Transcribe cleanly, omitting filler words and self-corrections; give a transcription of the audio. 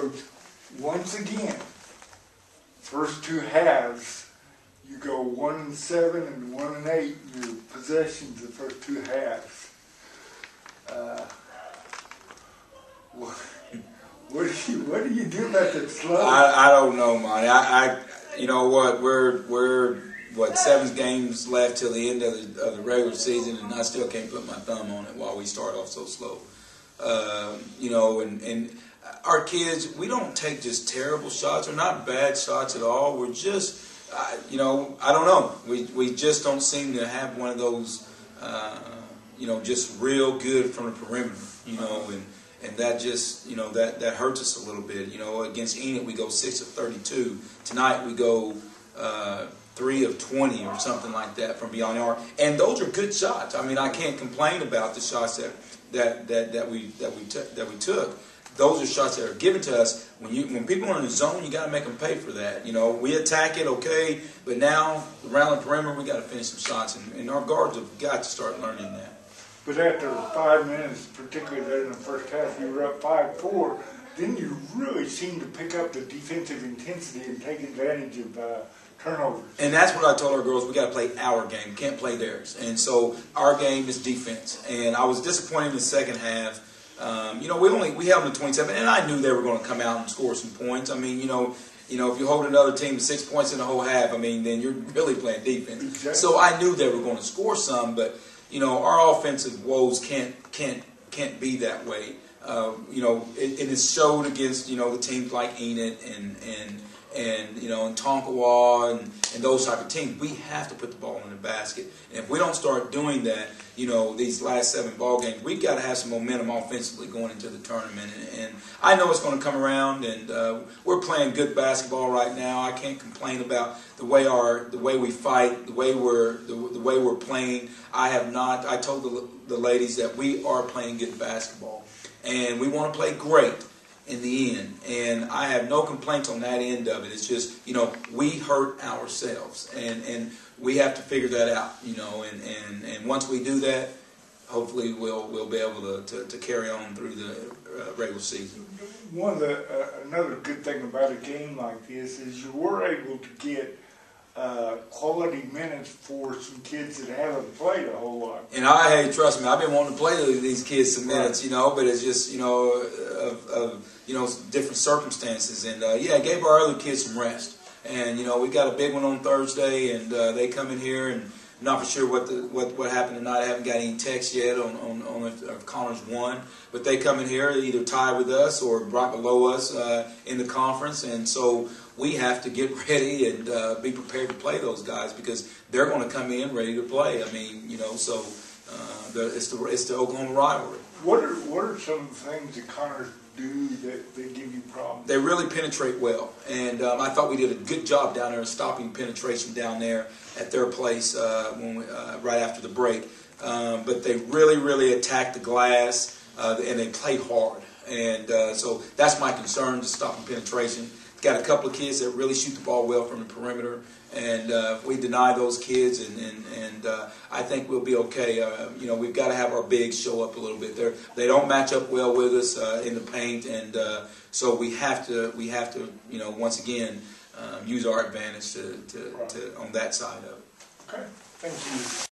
Coach, once again, first two halves, you go 1-7 and 1-8 in your possessions the first two halves. What do you do about that slow? I don't know, Monty. You know what? We're 7 games left till the end of the regular season, and I still can't put my thumb on it while we start off so slow. You know, and our kids, we don't take just terrible shots or not bad shots at all. We're just, you know, I don't know. We just don't seem to have one of those, you know, just real good from the perimeter, you know, and that just, you know, that hurts us a little bit. You know, against Enid we go 6 of 32. Tonight we go 3 of 20 or something like that from beyond the arc, and those are good shots. I mean, I can't complain about the shots that we took. Those are shots that are given to us. When people are in the zone, you got to make them pay for that. You know, we attack it, okay, but now around the perimeter, we got to finish some shots, and our guards have got to start learning that. But after 5 minutes, particularly there in the first half, you were up 5-4. Then you really seemed to pick up the defensive intensity and take advantage of turnovers. And that's what I told our girls. We got to play our game. We can't play theirs. And so our game is defense. And I was disappointed in the second half. You know, we held them to 27, and I knew they were going to come out and score some points. I mean, you know, if you hold another team to 6 points in the whole half, I mean, then you're really playing defense. Exactly. So I knew they were going to score some, but you know, our offensive woes can't be that way. You know, it is showed against, you know, the teams like Enid and you know, and Tonkawa and those type of teams. We have to put the ball in the basket, and if we don't start doing that, you know, these last 7 ball games, we've got to have some momentum offensively going into the tournament. And I know it's going to come around, and we're playing good basketball right now. I can't complain about the way we fight, the way we're playing. I told the ladies that we are playing good basketball, and we want to play great in the end. And I have no complaints on that end of it. It's just, you know, we hurt ourselves, and we have to figure that out, you know, and once we do that, hopefully we'll be able to carry on through the regular season. Another good thing about a game like this is you were able to get quality minutes for some kids that haven't played a whole lot. And hey, trust me, I've been wanting to play these kids some minutes, you know, but it's just, you know, you know, different circumstances. And yeah, it gave our other kids some rest. And you know, we got a big one on Thursday, and they come in here, and I'm not for sure what happened tonight. I haven't got any text yet on if Connors won, but they come in here either tied with us or right below us in the conference, and so we have to get ready and be prepared to play those guys because they're going to come in ready to play. I mean, you know, so it's the Oklahoma rivalry. What are some of the things that Connors do that they give you problems? They really penetrate well, and I thought we did a good job down there stopping penetration down there at their place right after the break. But they really attack the glass, and they play hard. And so that's my concern, to stopping penetration. Got a couple of kids that really shoot the ball well from the perimeter, and if we deny those kids, and I think we'll be okay. You know, we've got to have our bigs show up a little bit. They don't match up well with us in the paint, and so we have to you know, once again use our advantage to on that side of it. Okay, thank you.